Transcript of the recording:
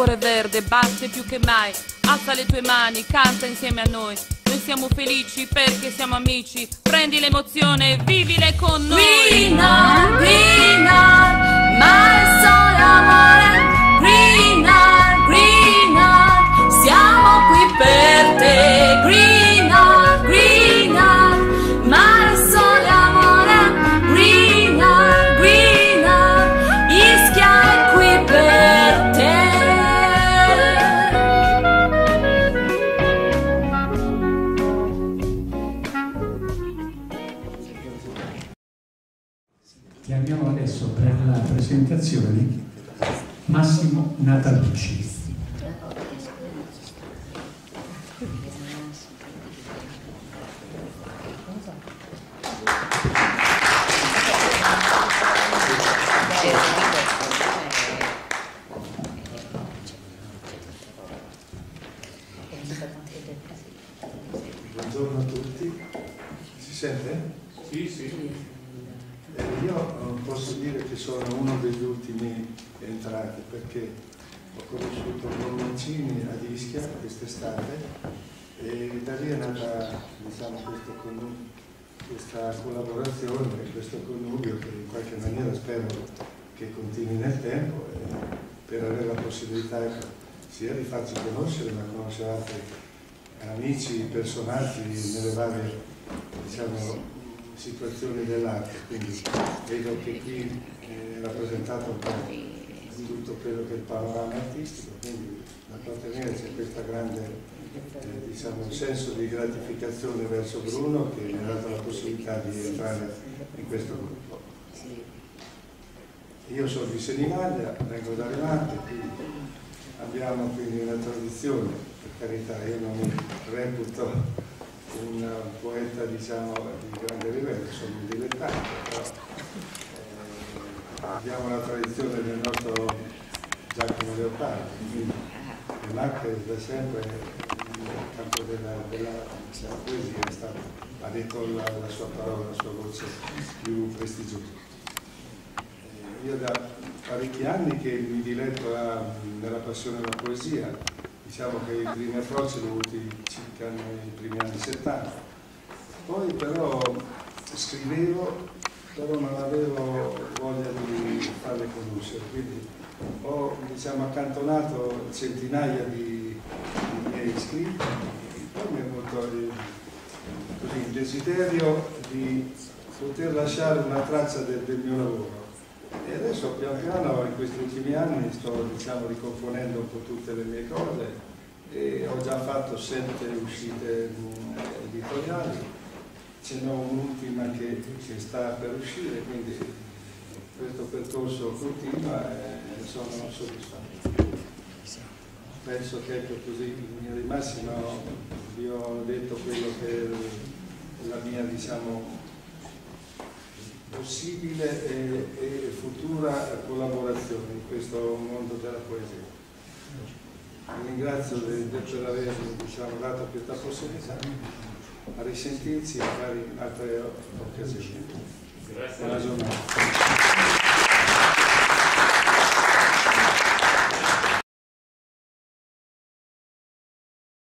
cuore verde batte più che mai. Alza le tue mani, canta insieme a noi. Noi siamo felici perché siamo amici. Prendi l'emozione e vivile con noi. Green on, ma è solo amore. Green on, siamo qui per te. Green on, ma è solo amore. Green on, Ischia è qui per te. Chiamiamo adesso per la presentazione Massimo Natalucci. Buongiorno a tutti, si sente? Sì, sì. Io posso dire che sono uno degli ultimi entrati perché ho conosciuto Don Mancini ad Ischia quest'estate e da lì è nata, diciamo, questa collaborazione, questo connubio che in qualche maniera spero che continui nel tempo per avere la possibilità, ecco, sia di farci conoscere ma conoscere altri amici, personaggi nelle varie, diciamo, situazioni dell'arte, quindi vedo che qui è rappresentato un po' tutto quello che è il panorama artistico, quindi da parte mia c'è questo grande diciamo, senso di gratificazione verso Bruno che mi ha dato la possibilità di entrare in questo gruppo. Io sono di Senigallia, vengo da Levante, qui abbiamo quindi una tradizione, per carità, io non mi reputo un poeta, diciamo, di grande livello, sono un dilettante, però abbiamo la tradizione del nostro Giacomo Leopardi, quindi che nasce da sempre nel campo della poesia, ha detto la sua parola, la sua voce più prestigiosa. Io da parecchi anni che mi diletto nella passione della poesia, diciamo che i primi approcci li ho avuti circa nei primi anni 70, poi però scrivevo, però non avevo voglia di farle conoscere, quindi ho, diciamo, accantonato centinaia di miei scritti, poi mi è venuto il desiderio di poter lasciare una traccia del mio lavoro. E adesso pian piano in questi ultimi anni sto, diciamo, ricomponendo un po' tutte le mie cose e ho già fatto 7 uscite editoriali, ce n'ho un'ultima che sta per uscire, quindi questo percorso continua e sono soddisfatto. Penso che, ecco, così in linea di massima vi ho detto quello che è la mia, diciamo, possibile e futura collaborazione in questo mondo della poesia. Vi ringrazio per avermi, diciamo, dato questa possibilità, a risentirci magari in altre occasioni. Buona giornata.